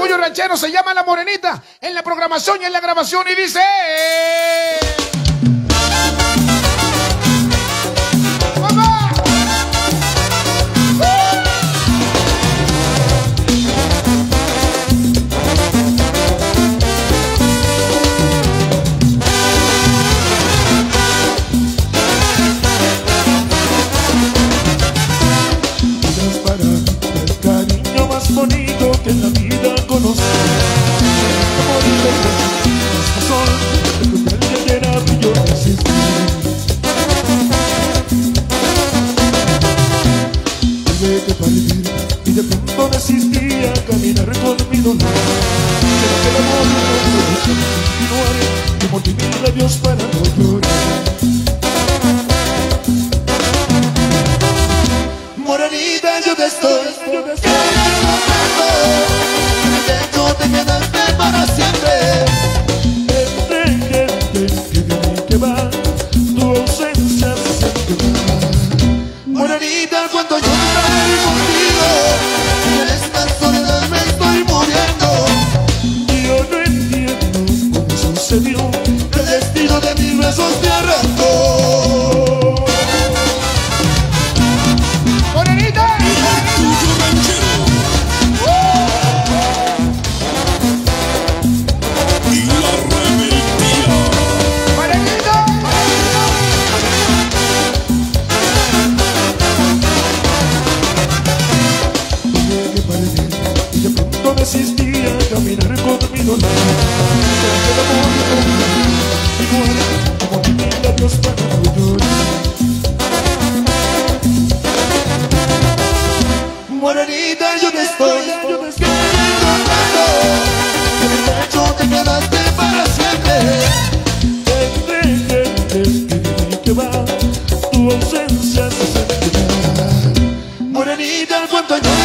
orgullo ranchero, se llama La Morenita, en la programación y en la grabación, y dice... bonito que en la vida conocí, como dice el sol, el que de ayer brilló resistí. Tuve que partir y de pronto desistí a caminar con mi dolor, pero que el amor no puede continuar, que mordí mis labios para no llorar. Morenita, yo te estoy te quedaste para siempre. Que viene y que va, tu ausencia se siente. Morenita, cuando yo estaré contigo, en esta soledad me estoy muriendo. Yo no entiendo cómo sucedió, el destino de mis besos te arrancó. Morenita, orgullo ranchero. Resistí a caminar con mi dolor, pero que el amor igual como mis labios para no llorar. Morenita, yo te estoy encontrando, que en el pecho te quedaste para siempre. Que viene y que va, tu ausencia se sentirá. Morenita, cuánto yo